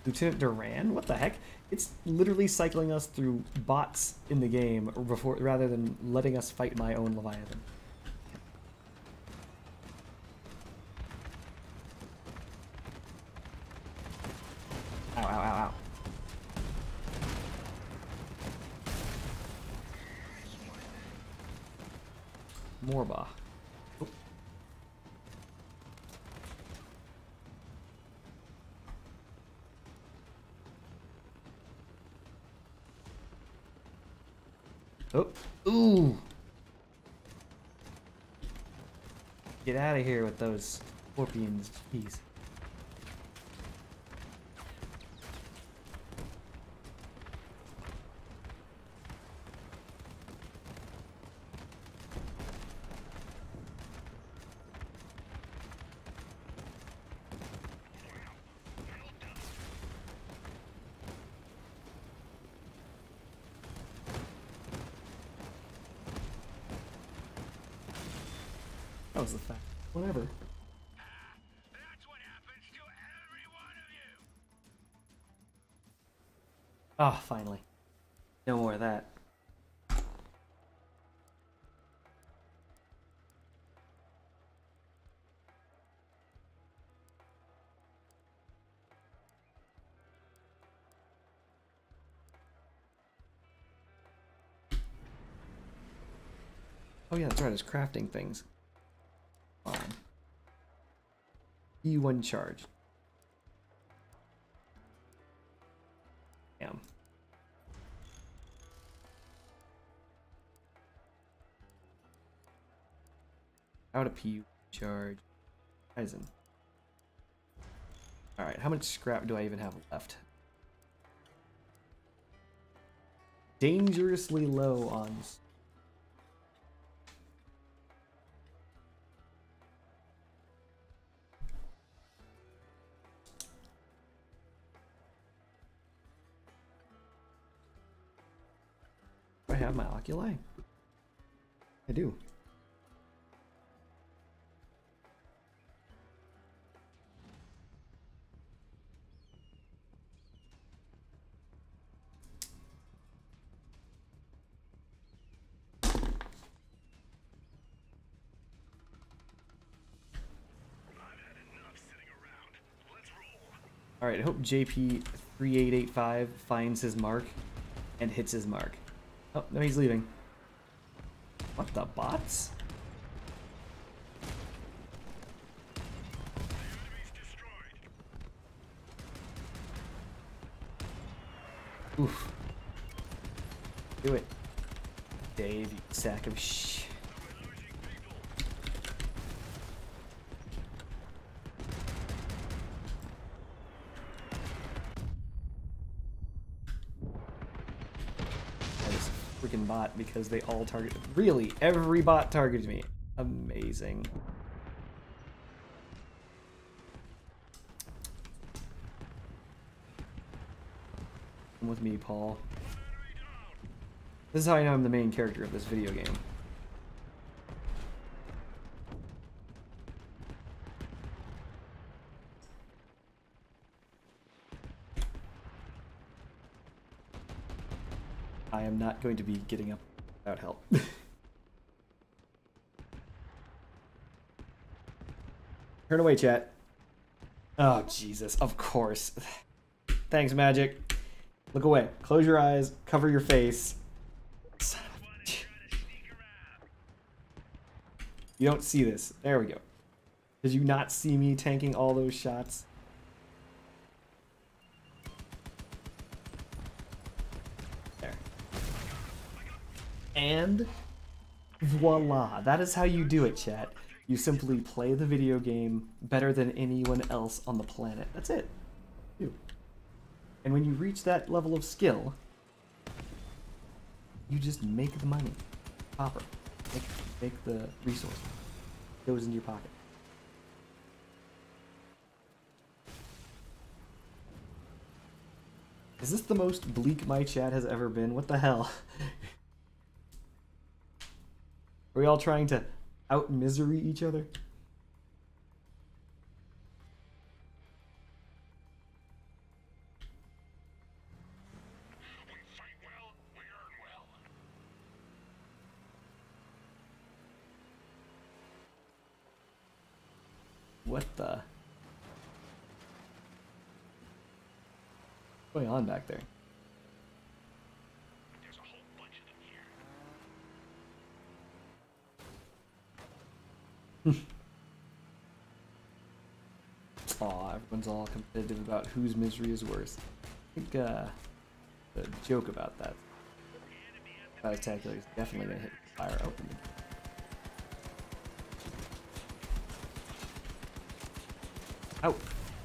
Lieutenant Duran? What the heck? It's literally cycling us through bots in the game before, rather than letting us fight my own Leviathan. Ow, ow, ow, ow. Morba. Oh. Oh. Ooh. Get out of here with those scorpions. Jeez. That was the fact. Whatever. That's what happens to every one of you. Ah, oh, finally. No more of that. Oh yeah, that's right, it's crafting things. E1 charge. Damn. How to PU charge. Eisen. Alright, how much scrap do I even have left? Dangerously low on... I have my oculi? I do. Alright, I hope JP3885 finds his mark and hits his mark. Oh, no, he's leaving. What the bots? Oof. Do it. Dave, you sack of shh. Freaking bot because they all targeted. Really, every bot targeted me. Amazing. Come with me, Paul. This is how I know I'm the main character of this video game. I am not going to be getting up without help. Turn away, chat. Oh, Jesus. Of course. Thanks, Magic. Look away. Close your eyes. Cover your face. Son of a... You don't see this. There we go. Did you not see me tanking all those shots? And voila, that is how you do it, chat. You simply play the video game better than anyone else on the planet. That's it. And when you reach that level of skill, you just make the money. Copper. Make the resource. It goes into your pocket. Is this the most bleak my chat has ever been? What the hell? Are we all trying to out-misery each other? what the... What's going on back there? There's a whole bunch of them here. Aw, everyone's all competitive about whose misery is worse. I think the joke about that spectacular is definitely gonna hit fire open. Out.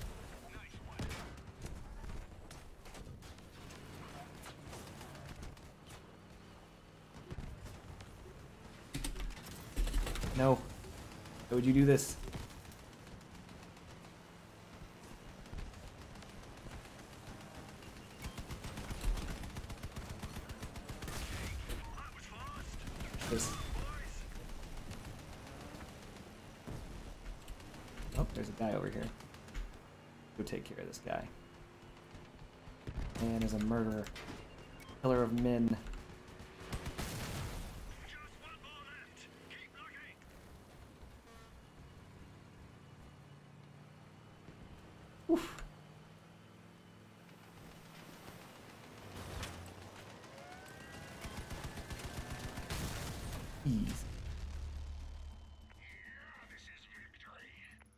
No. Why would you do this? This. Oh, there's a guy over here. Go take care of this guy. Man is a murderer. Killer of men. Just one more left. Keep looking. Oof. Ease. This is victory.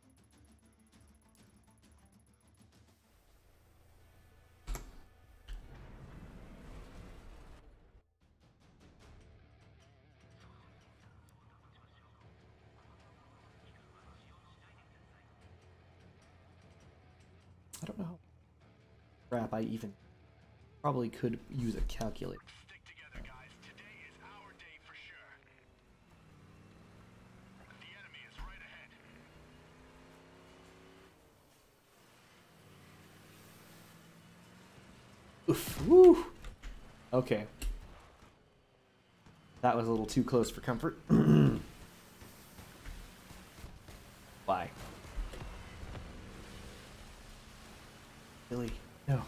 I don't know how crap I even probably could use a calculator. Stick together, guys. Today is our day for sure. The enemy is right ahead. Oof. Woo. Okay. That was a little too close for comfort. Why? Billy, no.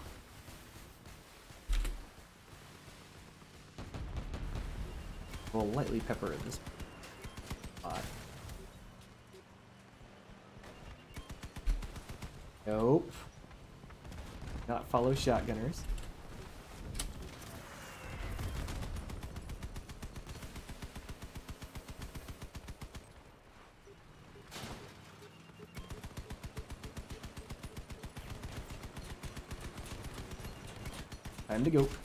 We'll lightly pepper in this pot. Nope. Not follow shotgunners. Time to go.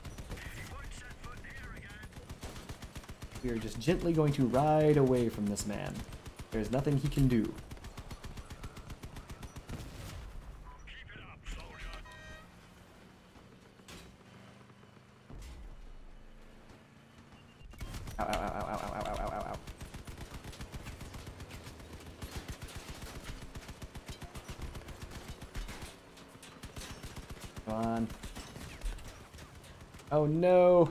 We are just gently going to ride away from this man. There's nothing he can do. Keep it up, soldier. Ow, ow, ow, ow, ow, ow, ow, ow, ow. Come on. Oh no!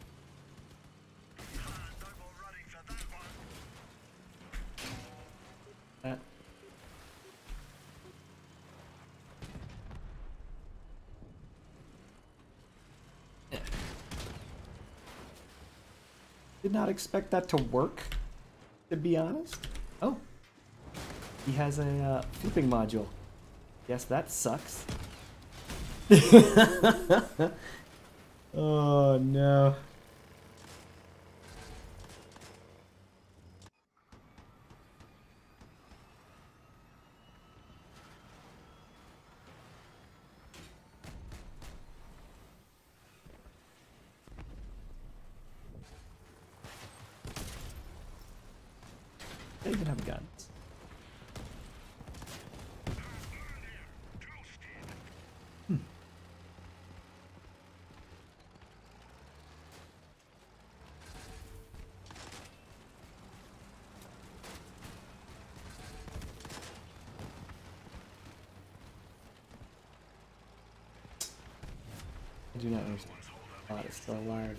No more running for that one. That. Yeah. Did not expect that to work, to be honest. Oh. He has a flipping module. Guess that sucks. Oh no. They even have guns. I do not understand. Bot is still alive.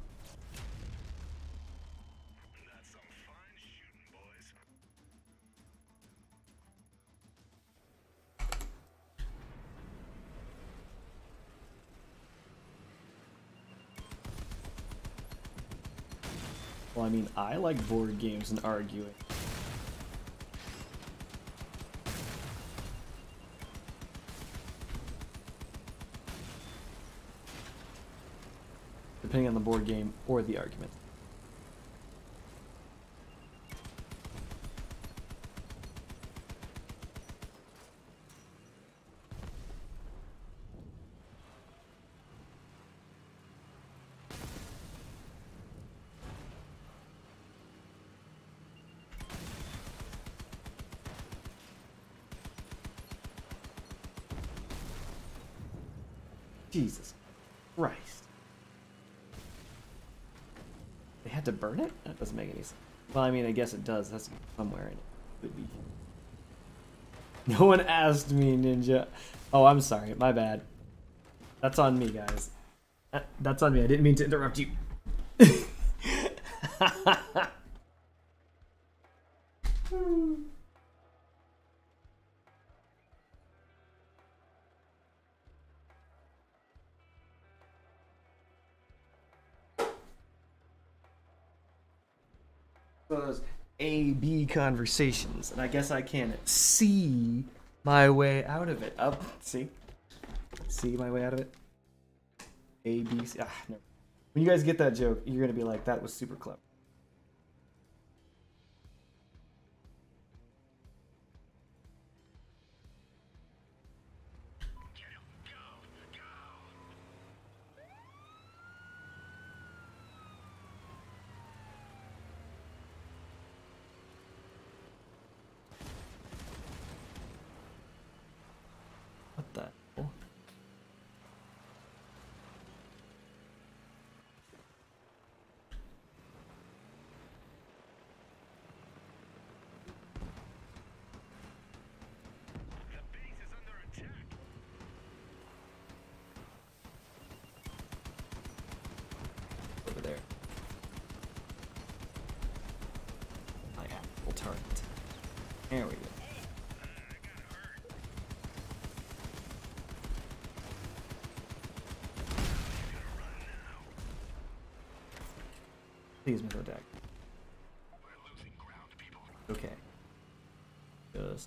That's some fine shooting, boys. Well, I mean, I like board games and arguing. depending on the board game or the argument. Jesus Christ. They had to burn it? That doesn't make any sense. Well, I mean, I guess it does. That's somewhere in it. Could be. No one asked me, Ninja. Oh, I'm sorry. My bad. That's on me, guys. That's on me. I didn't mean to interrupt you. Those A-B conversations, and I guess I can see my way out of it. Up, see my way out of it. A, B, C. No. When you guys get that joke, you're gonna be like, "That was super clever." What the hell? Over there. I have full target. There we go. Please, Mr. Deck. Okay. Just.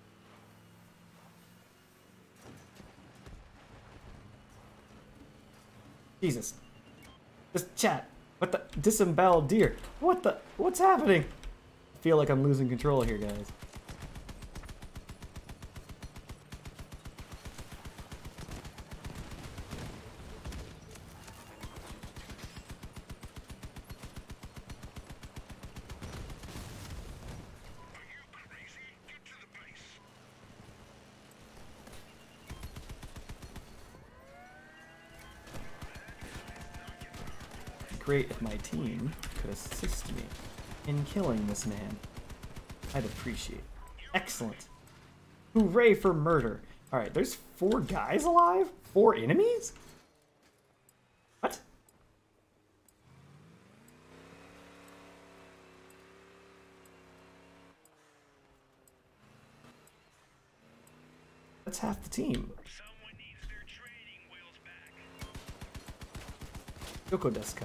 Jesus. Just chat. What the? Disemboweled deer. What the? What's happening? I feel like I'm losing control here, guys. Great if my team could assist me in killing this man. I'd appreciate it. Excellent. Hooray for murder. Alright, there's 4 guys alive? 4 enemies? What? That's half the team. Someone needs their training wheels back. Yoko Deska.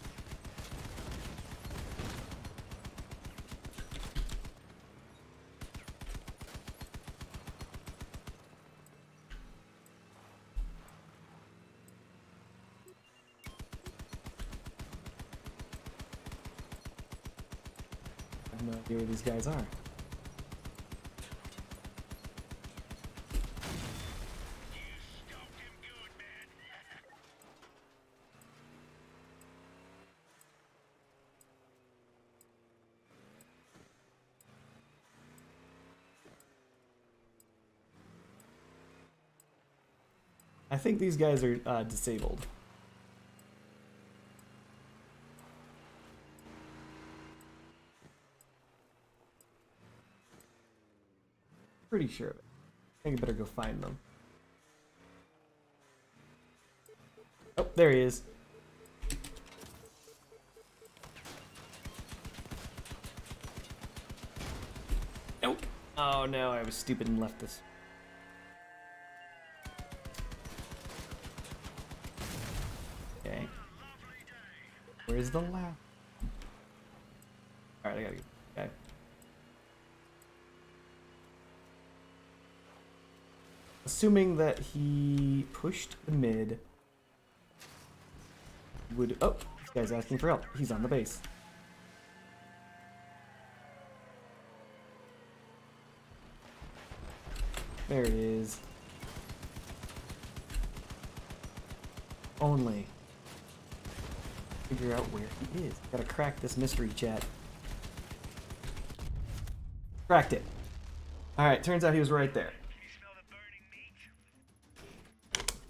I have no idea where these guys are. I think these guys are disabled. Pretty sure of it. I think I better go find them. Oh, there he is. Nope. Oh no, I was stupid and left this. Okay. Where's the lab? Alright, I gotta go. Okay. Assuming that he pushed the mid, would... Oh, this guy's asking for help. He's on the base. There it is. Only. Figure out where he is. Gotta crack this mystery, chat. Cracked it. Alright, turns out he was right there. You smell the burning meat?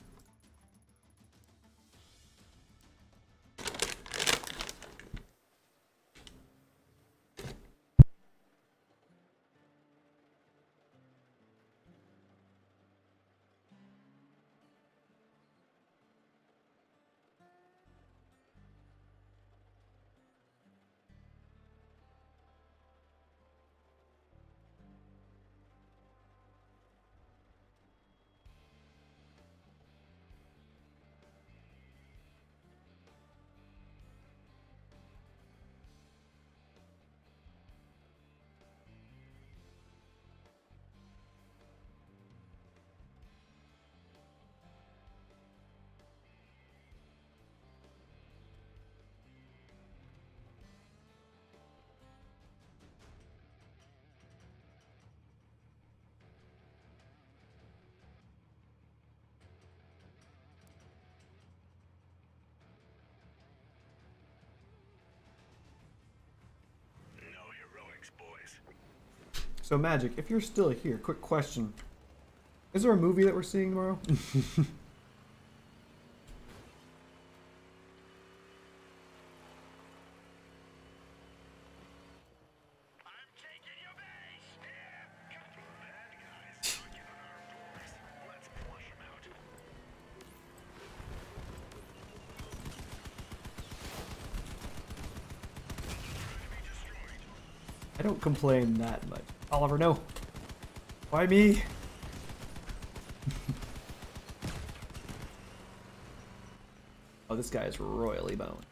No heroics, boys. So, Magic, if you're still here, quick question. Is there a movie that we're seeing tomorrow? I'm taking your base! Yeah! Bad guys knocking on our doors. Let's flush them out. Enemy destroyed. I don't complain that much. Oliver, no. Why me? Oh, this guy is royally boned.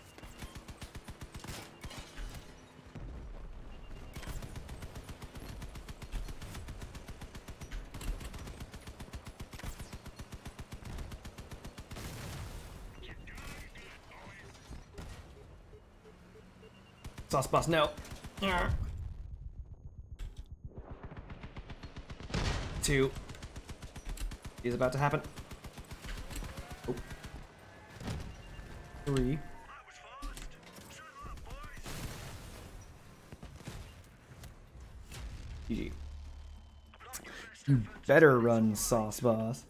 Sauce boss, no. Two. Is about to happen. Oh. Three. I was first. Shut up, boys. GG. Not your best You efforts. better run, Sauce Boss.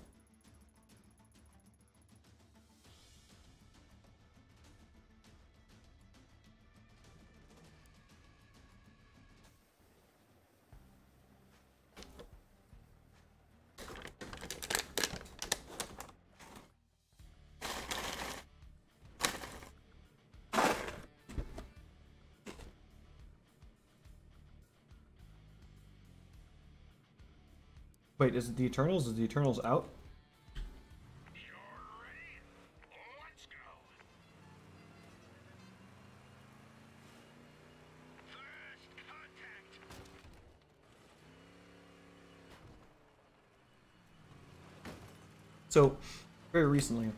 Wait, is it the Eternals? Is the Eternals out? You're ready? Let's go. First contact. So, very recently,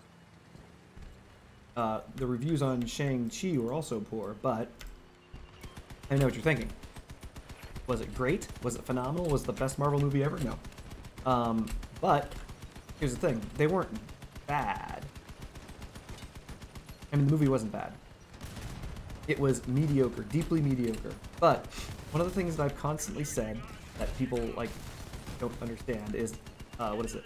the reviews on Shang-Chi were also poor, but I know what you're thinking. Was it great? Was it phenomenal? Was it the best Marvel movie ever? No. But here's the thing. They weren't bad. I mean, the movie wasn't bad. It was mediocre, deeply mediocre. But one of the things that I've constantly said that people, like, don't understand is, what is it?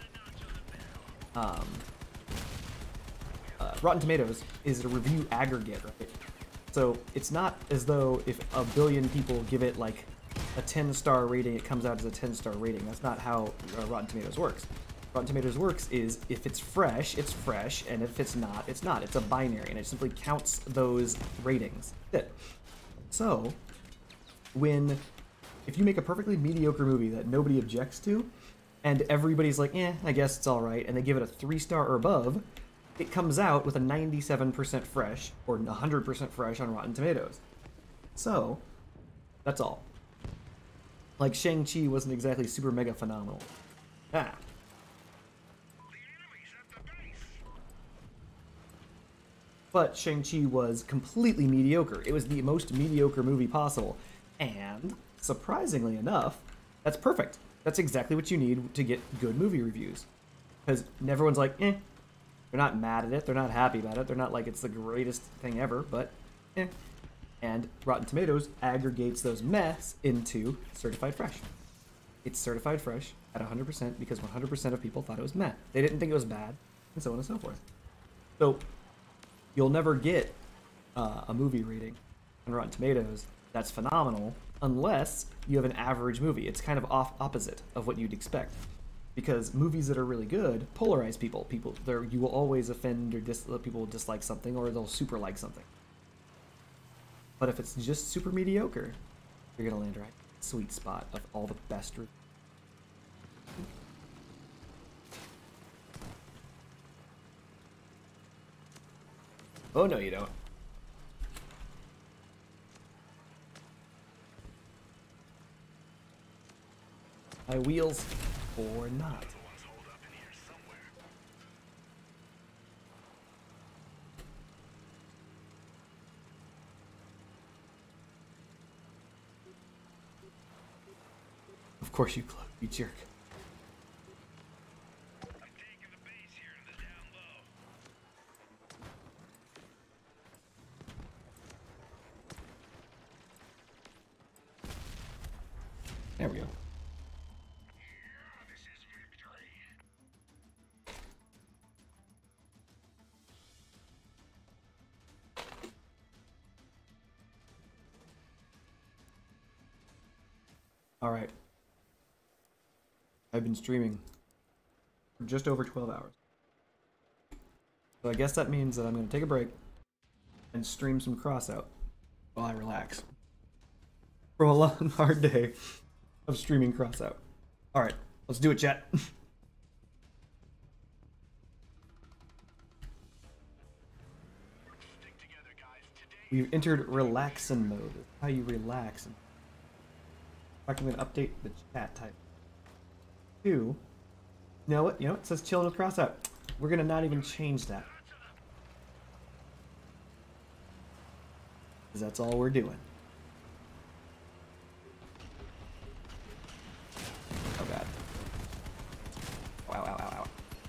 Rotten Tomatoes is a review aggregate, right? So it's not as though if a billion people give it like a 10-star rating, it comes out as a 10-star rating. That's not how Rotten Tomatoes works. Rotten Tomatoes works is if it's fresh, and if it's not, it's not. It's a binary, and it simply counts those ratings. That's it. So, if you make a perfectly mediocre movie that nobody objects to, and everybody's like, I guess it's alright, and they give it a 3-star or above, it comes out with a 97% fresh, or 100% fresh on Rotten Tomatoes. So, that's all. Like, Shang-Chi wasn't exactly super mega phenomenal. Ah. The enemy's at the base. But Shang-Chi was completely mediocre. It was the most mediocre movie possible. And, surprisingly enough, that's perfect. That's exactly what you need to get good movie reviews. Because everyone's like, eh. They're not mad at it. They're not happy about it. They're not like it's the greatest thing ever, but eh. And Rotten Tomatoes aggregates those mehs into certified fresh. It's certified fresh at 100% because 100% of people thought it was meh. They didn't think it was bad, and so on and so forth. So you'll never get a movie rating on Rotten Tomatoes that's phenomenal unless you have an average movie. It's kind of opposite of what you'd expect. Because movies that are really good polarize people. You will always offend or people will dislike something, or they'll super like something. But if it's just super mediocre, you're gonna land right in the sweet spot of all the best. Oh no, you don't. My wheels or not. Of course you you jerk. I'm taking the base here to the down low. There we go. Yeah, this is victory. All right. I've been streaming for just over 12 hours. So I guess that means that I'm going to take a break and stream some Crossout while I relax from a long, hard day of streaming Crossout. All right, let's do it, chat. Stick together, guys. Today. We've entered relaxin mode. How you relax. In fact, I'm going to update the chat type. You know what? You know what? It says chilling with Crossout. We're going to not even change that. Because that's all we're doing. Oh god. Wow, wow, wow, wow.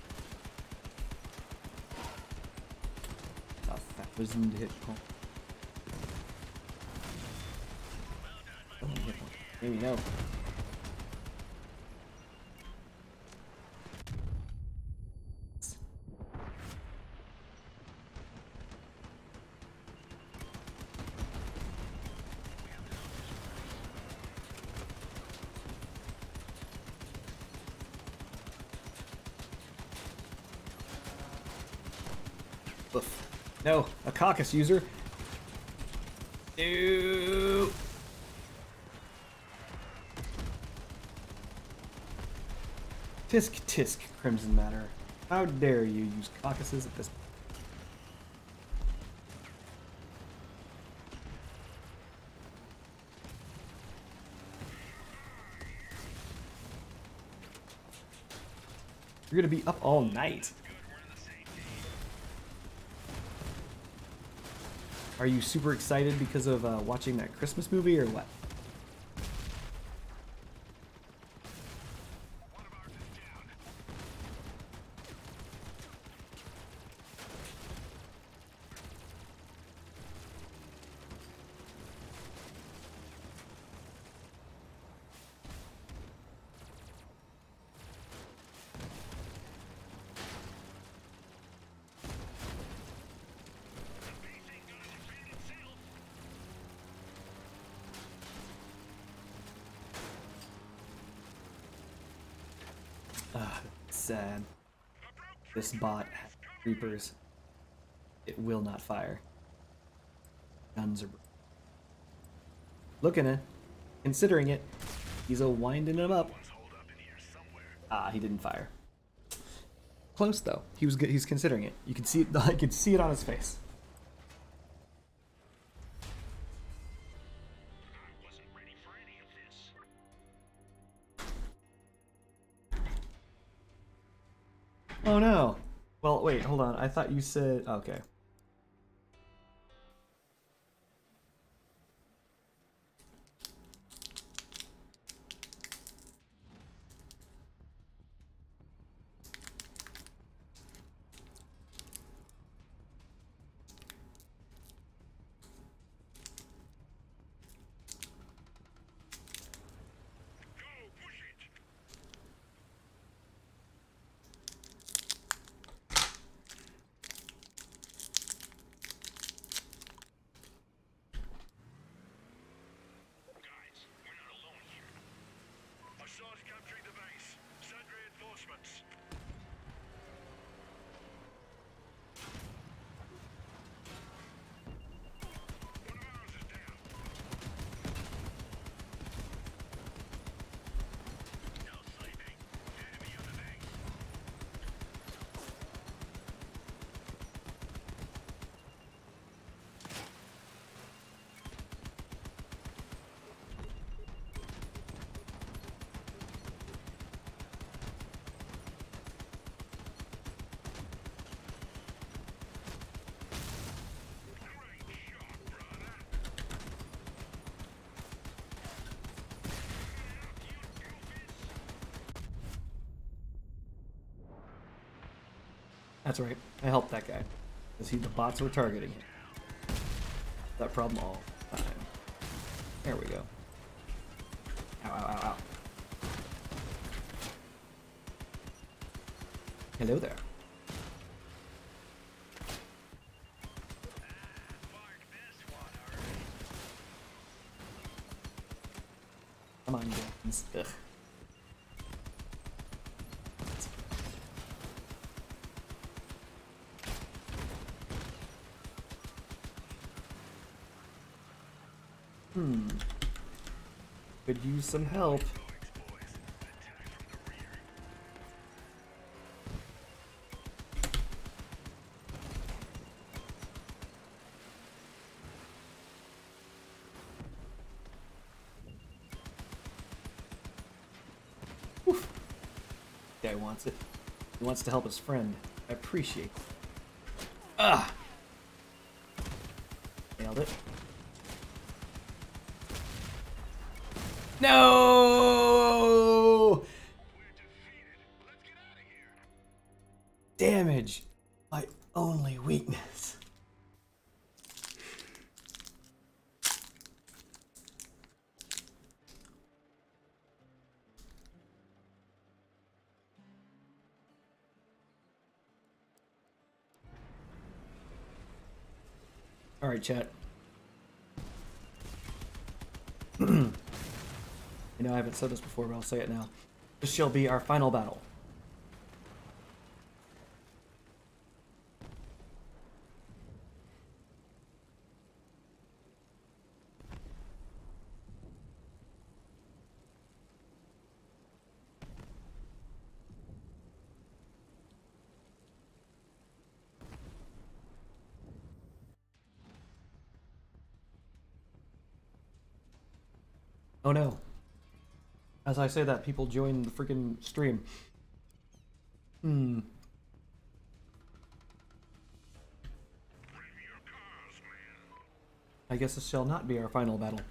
Oh, that was in the hit point. Oh, hit point. Maybe no. Oof. No, a caucus user. Ew. Tisk tisk, Crimson Matter. How dare you use caucuses at this point? You're gonna be up all night. Are you super excited because of watching that Christmas movie or what? One of ours is down. The base ain't gonna defend itself. Sad. This bot has Reapers. It will not fire. Guns are looking at, considering it. He's a winding him up. One's holed up in here somewhere. Ah, he didn't fire. Close though. He was good. He's considering it. You can see it. I could see it on his face. I wasn't ready for any of this. Oh no. Well, wait. Hold on. I thought you said okay. That's right. I helped that guy. Because the bots were targeting him. That problem all the time. There we go. Ow, ow, ow, ow. Hello there. Come on, guns. Ugh. Could use some help. Oof. Guy wants it. He wants to help his friend. I appreciate it. Ah! Nailed it. No! Damage. My only weakness. Alright, chat. I know I haven't said this before, but I'll say it now. This shall be our final battle. Oh no. As I say that, people join the freaking stream. I guess this shall not be our final battle.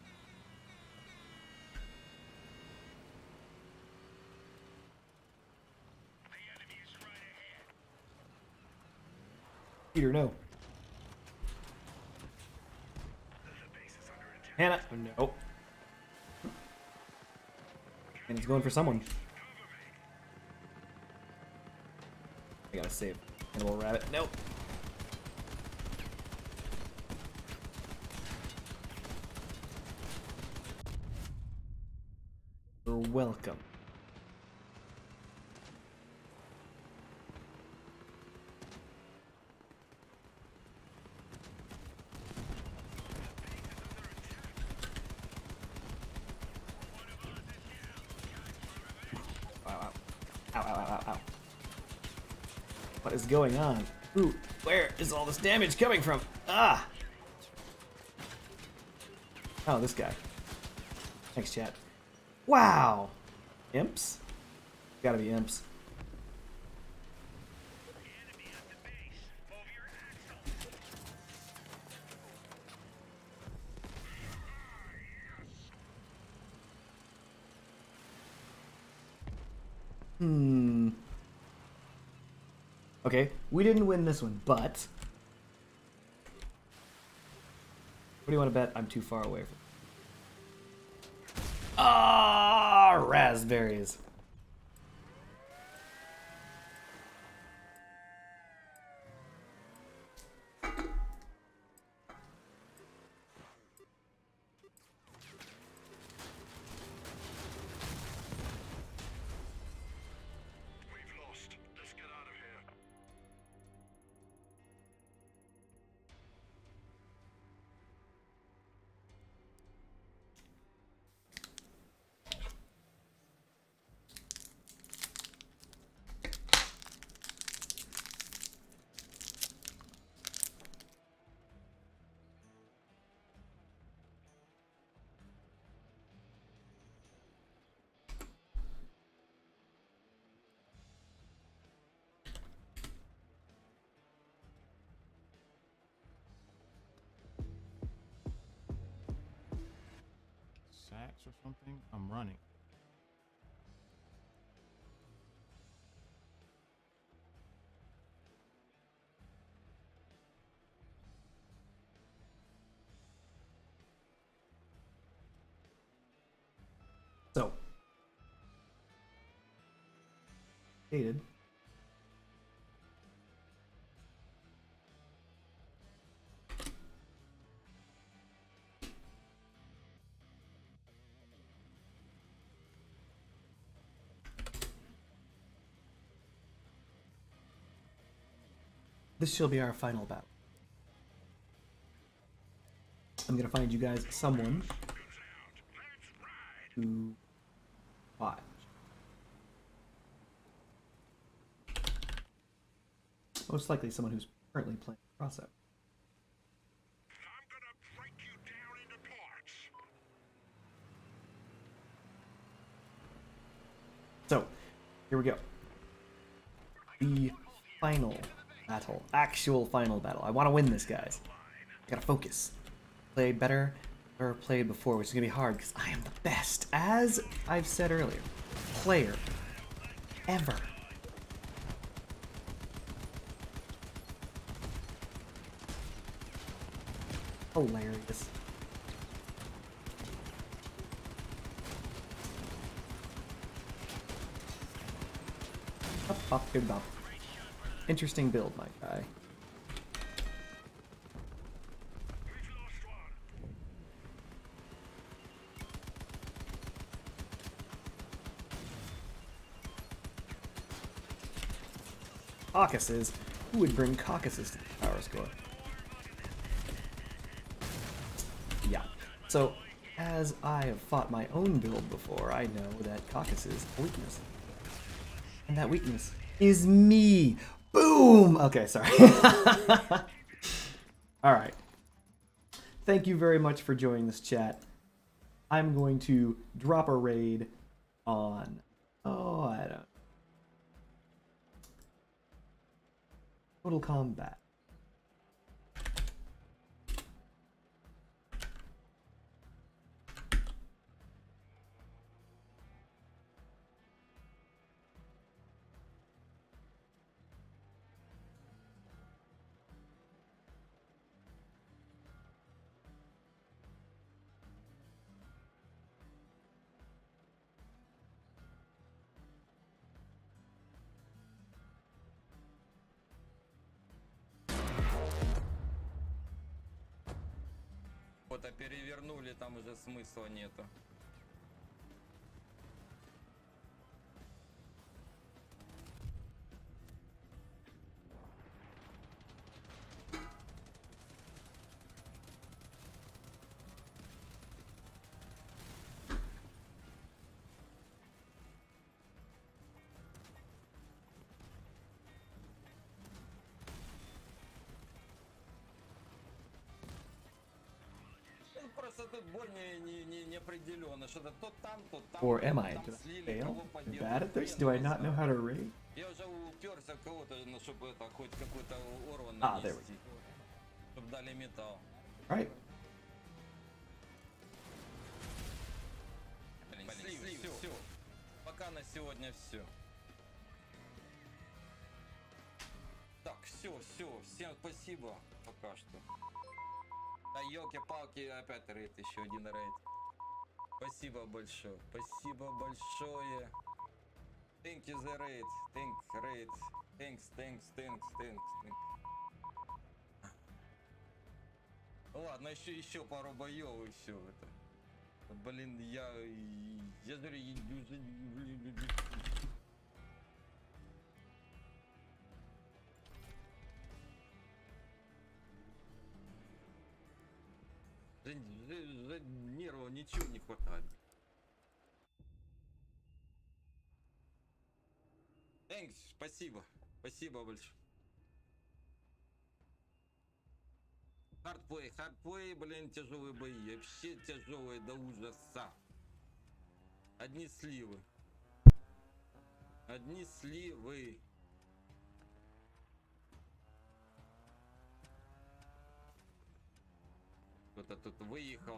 Peter, no. Hannah, oh, no. And it's going for someone. I gotta save. Animal rabbit. Nope. You're welcome. Ow, ow, ow, ow, ow. What is going on? Ooh, where is all this damage coming from? Ah! Oh, this guy. Thanks, chat. Wow! Imps? Gotta be imps. Okay, we didn't win this one, but... What do you want to bet? I'm too far away from... Ah, raspberries. We've lost. Let's get out of here. Sacks or something? I'm running. Dated. This shall be our final battle. I'm gonna find you guys someone to watch. Most likely someone who's currently playing Crossout. I'm gonna break you down into parts. So, here we go. The final battle. Actual final battle. I want to win this, guys. I gotta focus. Play better or played before, which is gonna be hard because I am the best, as I've said earlier, player ever. Hilarious. Up, up, good bop. Interesting build, my guy. We've lost one. Caucuses? Who would bring caucuses to the power score? Yeah. So, as I have fought my own build before, I know that caucus is a weakness. And that weakness is me! Boom! Okay, sorry. Alright. Thank you very much for joining this chat. I'm going to drop a raid on... Oh, I don't... Total Combat. Вот, а перевернули, там уже смысла нету. Просто тут боль неопределенно. Что-то то там, Or am I? там Do I слили, fail? кого I'm поддерживать. bad at this? Хрен Do I его not know знает. how to raid? Я уже уперся в кого-то, ну, чтобы это хоть какой-то урон Ah, there we нанести. Чтобы дали металл. Alright. Блин, слив, все. Пока на сегодня все. Так, все. Всем спасибо. Пока что. Да елки-палки, опять рейд, еще один рейд. Спасибо большое. Спасибо большое. Thank you the raid. Thank raid. Thanks. Ладно, еще пару боев и все это. Блин, я говорю, нервов ничего не хватает. Thanks, спасибо большое. Хардплей, блин, тяжелые бои, вообще тяжелые до ужаса. Одни сливы. Кто-то тут выехал.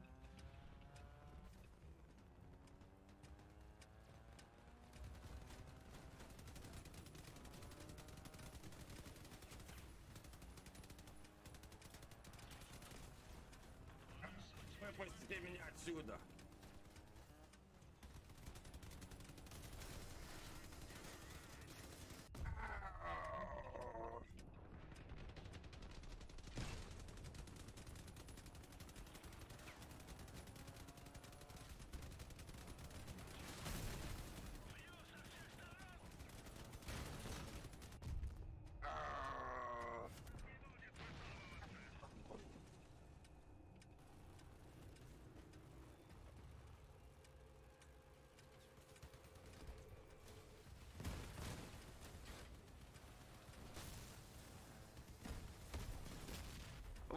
Выпусти меня отсюда.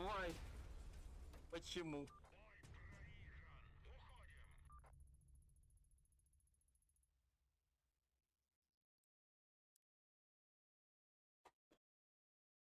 Why? Почему?